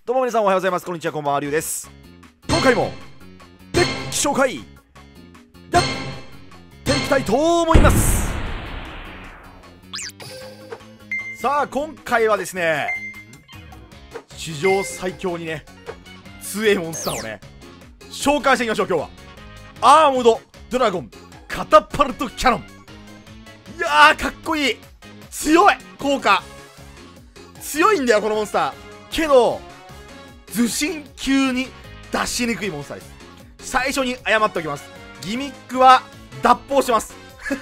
どうも皆さんおはようございます。こんにちは、こんばんは、りゅうです。今回もデッキ紹介やっていきたいと思います。さあ今回はですね、史上最強にね強いモンスターをね紹介していきましょう。今日はアームドドラゴンカタパルトキャノン。いやーかっこいい、強い、効果強いんだよこのモンスター。けどずしん級に出しにくいモンスターです。最初に謝っておきます。ギミックは脱法してます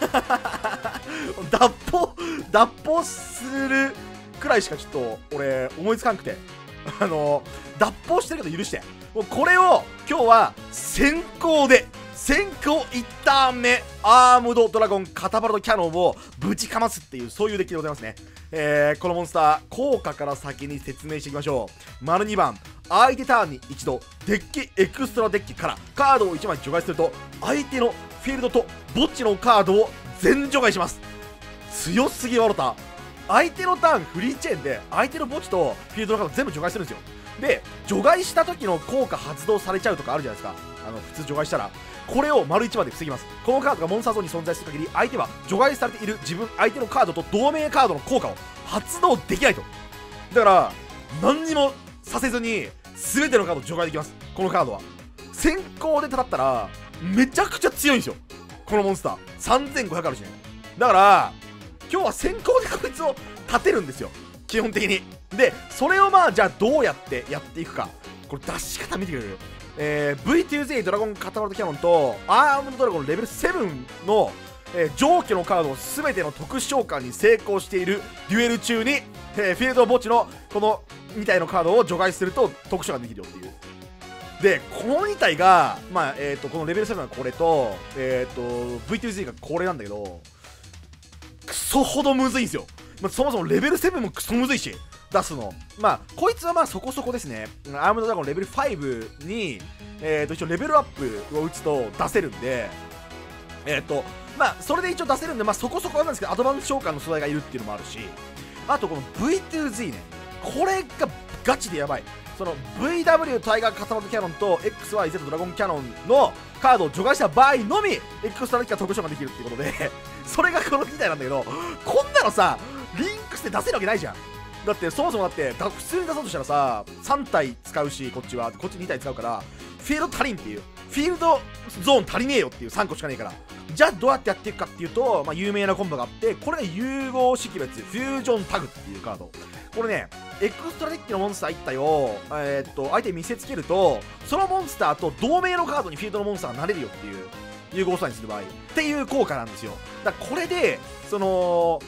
脱法するくらいしかちょっと俺思いつかんくて脱法してるけど許して。もうこれを今日は先行1ターン目アームドドラゴンカタパルトキャノンをぶちかますっていう、そういうデッキでございますね。このモンスター効果から先に説明していきましょう。丸2番、相手ターンに一度デッキエクストラデッキからカードを1枚除外すると相手のフィールドと墓地のカードを全除外します。強すぎわろた。相手のターンフリーチェーンで相手の墓地とフィールドのカード全部除外するんですよ。で除外した時の効果発動されちゃうとかあるじゃないですか。普通除外したらこれを丸1まで防ぎます。このカードがモンスターゾーンに存在する限り相手は除外されている相手のカードと同盟カードの効果を発動できないと。だから何にもさせずに全てのカードを除外できます。このカードは先行で戦ったらめちゃくちゃ強いんですよこのモンスター。3500あるしね。だから今日は先行でこいつを立てるんですよ基本的に。でそれをじゃあどうやってやっていくか、これ出し方見てくれる。V2Z ドラゴンカタパルトキャノンとアームドドラゴンレベル7の、上記のカードを全ての特殊召喚に成功しているデュエル中に、フィールド墓地のこの2体のカードを除外すると特殊召喚できるよっていう。でこの2体が、このレベル7がこれと、V2Z がこれなんだけどクソほどむずいんですよ。そもそもレベル7もクソむずいし出すの。こいつはそこそこですね。アームドドラゴンレベル5に、一応レベルアップを打つと出せるんで、それで一応出せるんで、そこそこなんですけど、アドバンス召喚の素材がいるっていうのもあるし、あとこの V2Z ね、これがガチでやばい。その VW タイガーカタパルトキャノンと XYZ ドラゴンキャノンのカードを除外した場合のみエクストラデッキが特殊召喚できるっていうことでそれがこの2体なんだけど、こんなのさリンクして出せるわけないじゃん。だってそもそも普通に出そうとしたらさ3体使うし、こっち2体使うからフィールド足りんっていう、フィールドゾーン足りねえよっていう3個しかねえから、じゃあどうやってやっていくかっていうと、有名なコンボがあって、これが融合識別フュージョンタグっていうカード。これねエクストラデッキのモンスター1体を、相手に見せつけるとそのモンスターと同盟のカードにフィールドのモンスターがなれるよっていう、融合素材にする場合っていう効果なんですよ。だからこれでその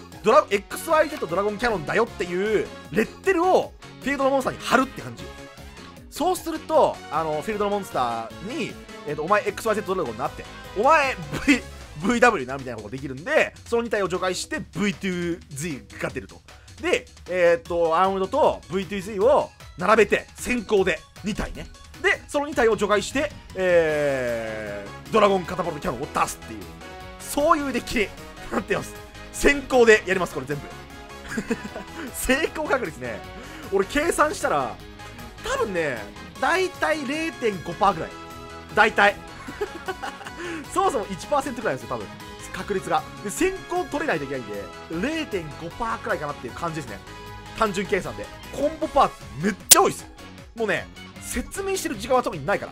XYZ ドラゴンキャノンだよっていうレッテルをフィールドのモンスターに貼るって感じ。そうするとフィールドのモンスターに、お前 XYZ ドラゴンになってお前 VW になるみたいなことができるんで、その2体を除外して V2Z が出ると。でアームドと V2Z を並べて先行で2体ね、でその2体を除外して、ドラゴンカタパルトキャノンを出すっていう、そういうデッキになってます。先行でやります、これ全部成功確率ね、俺計算したら多分ねだいたい 0.5% ぐらい、だいたいそもそも 1% ぐらいですよ多分確率が。で先行取れないといけないんで 0.5% くらいかなっていう感じですね、単純計算で。コンボパーツめっちゃ多いです。もうね説明してる時間は特にないから、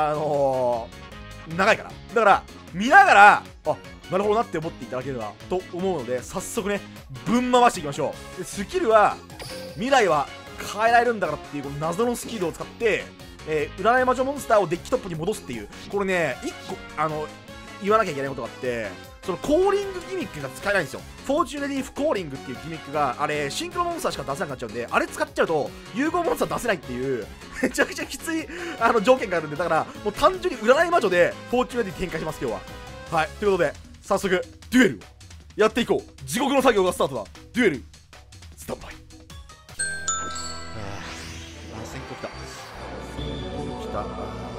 長いから。だから見ながらなるほどなって思っていただければと思うので、早速ねぶん回していきましょう。でスキルは未来は変えられるんだからっていうこの謎のスキルを使って占い魔女モンスターをデッキトップに戻すっていう、これね1個言わなきゃいけないことがあって、そのコーリングギミックが使えないんですよ。フォーチュネリーフコーリングっていうギミックがあれシンクロモンスターしか出せなくなっちゃうんで、あれ使っちゃうと融合モンスター出せないっていうめちゃくちゃきつい条件があるんで、だからもう単純に占い魔女でフォーチュネリー展開します今日は。はい、ということで早速デュエルをやっていこう。地獄の作業がスタートだ。デュエルスタンバイ。先行来た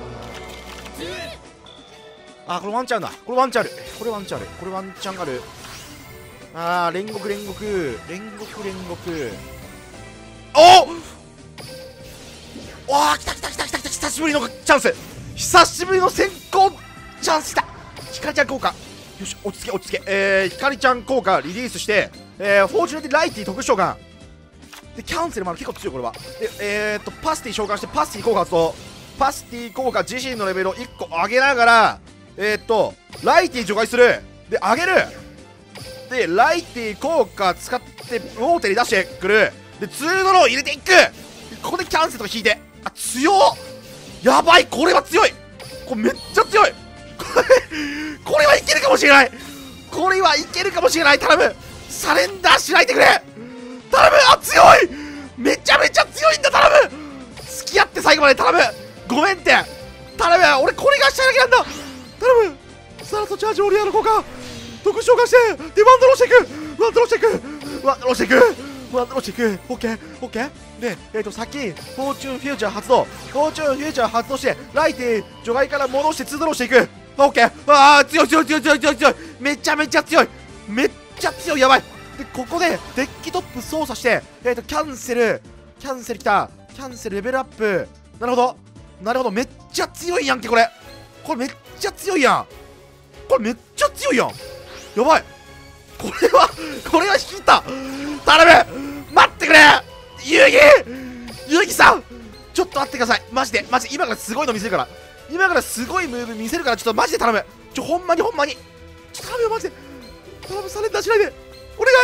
これワンチャンだ。これワンチャンある。これワンチャンある。これワンチャンある。煉獄煉獄。おっおー、来た来た来た来た来た、久しぶりのチャンス、久しぶりの先行チャンスだ。ひかりちゃん効果、よし、落ち着け落ち着け。ひかりちゃん効果リリースして、フォーチュネティライティ特殊召喚で、キャンセルもある、結構強いこれは。で、パスティ召喚して、パスティ効果発動、パスティ効果自身のレベルを1個上げながら、ライティ除外する、で上げる、でライティ効果使ってウォーテリー出してくる、で2ドロー入れていく、ここでキャンセルとか引いて、あ、強っ、やばい、これは強い、これめっちゃ強い、これはいけるかもしれない、これはいけるかもしれない。頼む、サレンダーしないでくれ、頼む、あ、強い、めちゃめちゃ強いんだ、頼む、付き合って最後まで頼む、ごめんって、頼む、俺これがしたいだけなんだ、頼む、サラとチャージオリアの効果特殊召喚して、でワンドローしていく、ワンドローしていく、ワンドローしていく、ワンドローしていく、オッケーオッケーで、先フォーチュンフューチャー発動、フォーチュンフューチャー発動して、ライティ除外から戻して2ドローしていく、オッケー、あー、強い強い強い強い強い強い、めちゃめちゃ強い、めっちゃ強い、やばい。でここでデッキトップ操作して、キャンセルきた、キャンセルレベルアップ、なるほどなるほど、めっちゃ強いやんけ、これめっちゃ強いやん、これめっちゃ強いやん、やばい、これは引いた、頼む、待ってくれ、遊戯さん、ちょっと待ってください、マジで今からすごいの見せるから、今からすごいムーブ見せるから、ちょっとマジで頼む、ほんまにちょっと頼むよ、マジで頼む、サレンダーしないで、お願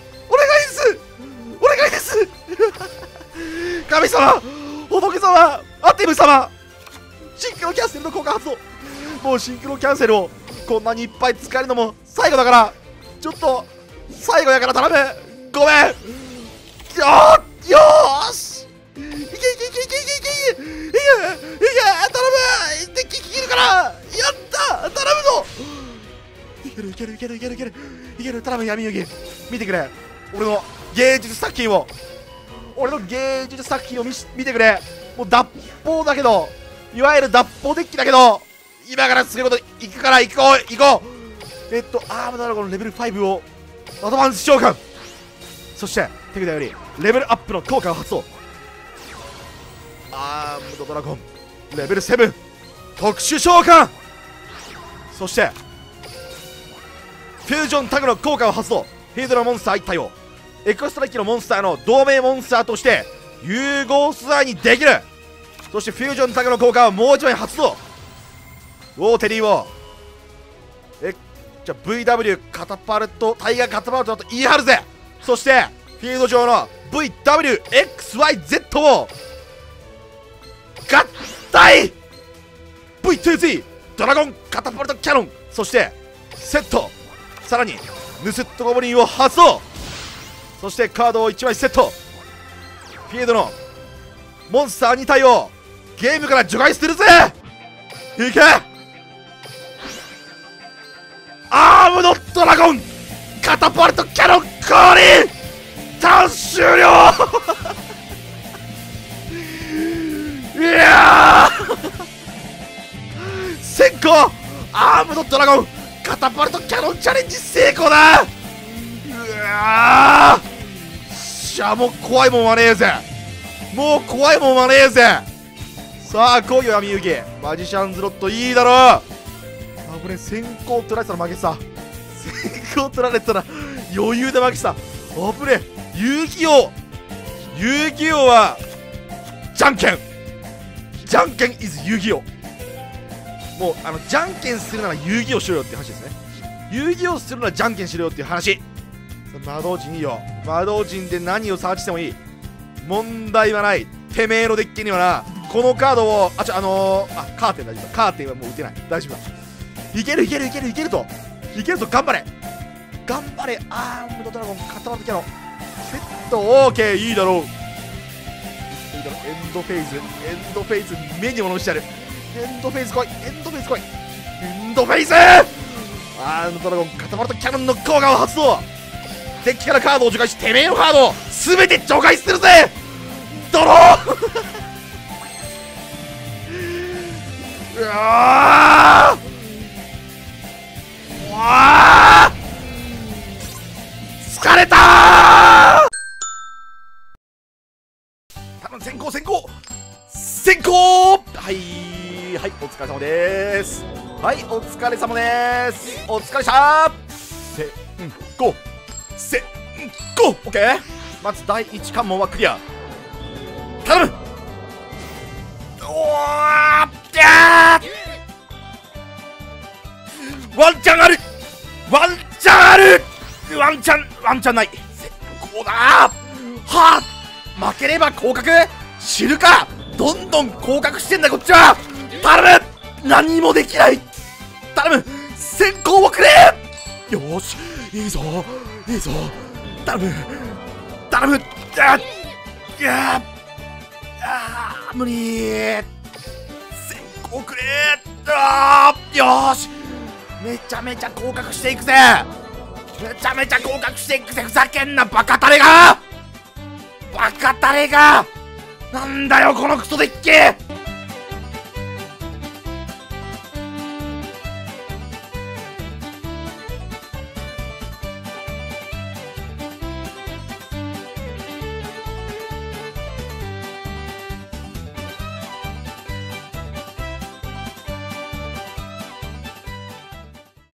いです神様、仏様、アテム様、シンクロキャンセルの効果発動、もうシンクロキャンセルをこんなにいっぱい使えるのも最後だから、ちょっと最後やから頼む、ごめん、よーし、いけいけいけいけいけいけ頼む、デッキ切るから、やった、頼むぞ、いける、頼む、闇遊戯見てくれ、俺の芸術作品を見てくれ、もう脱法だけど、いわゆる脱法デッキだけど、今からすることいくから、行こう、アームドラゴンレベル5をアドバンス召喚、そして手札よりレベルアップの効果を発動、アームドドラゴンレベル7特殊召喚、そしてフュージョンタグの効果を発動、フィールドのモンスター1体をエクストラ機のモンスターの同盟モンスターとして融合素材にできる、そしてフュージョンタグの効果をもう1枚発動、ウォーテリーをじゃあ VW カタパルト、タイガーカタパルトだと言い張るぜ、そしてフィールド上の VWXYZ を合体 V2Z ドラゴンカタパルトキャノン、そしてセット、さらにヌスットゴブリンを発動、そしてカードを1枚セット、フィールドのモンスター2体をゲームから除外するぜ、いけ、アームドドラゴンカタパルトキャノン降臨、ターン終了いや先行アームドドラゴンカタパルトキャノンチャレンジ成功だ、しゃ、もう怖いもんはねえぜ、さあ来いよ闇遊戯、マジシャンズロットいいだろ、あ、これ先行取られてたら負けてた、先行取られてたら余裕で負けてた、危ねえ、遊戯王はじゃんけん is 遊戯王、もうじゃんけんするなら遊戯王しろよっていう話ですね、遊戯王するならじゃんけんしろよっていう話、魔導陣いいよ、魔導陣で何をサーチしてもいい、問題はない、てめえのデッキにはな、このカードをカーテン大丈夫だ、カーテンはもう打てない、大丈夫だ、いけると頑張れ、アームドドラゴン固まってきたのセット、オーケー、いいだろう、エンドフェイズ目に物してやる、エンドフェイズ来い、エンドフェイズアームドラゴン固まったキャノンの効果を発動、デッキからカードを除外し、てめえのカードを全て除外するぜ、ドローうわ疲れたー、頼む、先行疲れ様です。はい、お疲れ様です。お疲れしたー。ゴーオッケー。まず第1関門はクリア。頼む。ワンチャンある。ワンチャンある。ワンチャンない。先行だー。はあ、負ければ降格。知るか。どんどん降格してんだこっちは。頼む。何もできない。頼む。先行をくれ。よーし、いいぞいいぞ。頼む。無理。先行くれ。よーし、めちゃめちゃ降格していくぜ。ふざけんなバカタレが。なんだよこのクソデッキ。